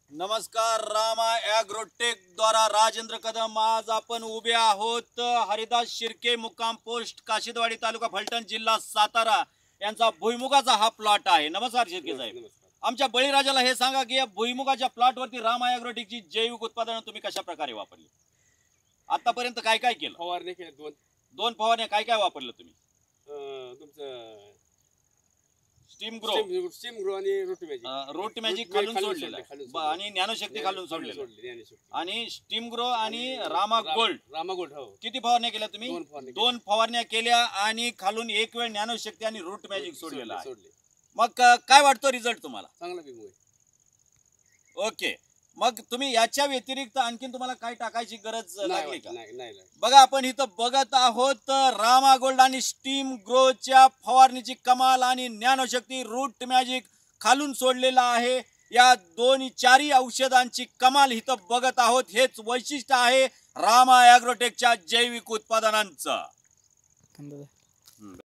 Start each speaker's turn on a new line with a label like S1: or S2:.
S1: नमस्कार, रामा ॲग्रोटेक द्वारा राजेंद्र कदम। आज आपण उभे आहोत हरिदास शिर्के, मुक्काम पोस्ट काशिदवाडी, तालुका फलटण, जिल्हा सातारा यांचा भुईमुगाचा हा प्लॉट आहे। नमस्कार शिर्के साहेब, आमच्या बळीराजाला हे सांगा की या भुईमुगाच्या प्लॉटवरती रामा ॲग्रोटेकची जैविक उत्पादनं तुम्ही कशा प्रकारे वापरली, आतापर्यंत काय काय केलं?
S2: फवारणी केल्या
S1: दोन फवारण्या, काय काय वापरलं तुम्ही?
S2: तुमचं
S1: स्टीम ग्रो
S2: आणि
S1: रूट मॅजिक खालून सोडलेलं आणि ज्ञानशक्ती खालून सोडलेलं आणि स्टीम ग्रो आणि रामा गोल्ड
S2: हो
S1: किती फवारण्या केल्या तुम्ही? दोन फवारण्या केल्या आणि खालून एक वेळ ज्ञानशक्ती आणि रूट मॅजिक सोडलेला आहे। मग काय वाटतो रिझल्ट तुम्हाला?
S2: चांगला पिक
S1: ओके, मग तुम्ही याच्या व्यतिरिक्त आणखीन तुम्हाला काय टाकायची गरज लागली का?
S2: नाही
S1: बघा, आपण इथं बघत आहोत रामा गोल्ड आणि स्टीम ग्रोच्या फवारणीची कमाल आणि ज्ञानशक्ती रूट मॅजिक खालून सोडलेला आहे। या चारही औषधांची कमाल इथं बघत आहोत। हेच वैशिष्ट्य आहे रामा ॲग्रोटेकच्या जैविक उत्पादनांचं।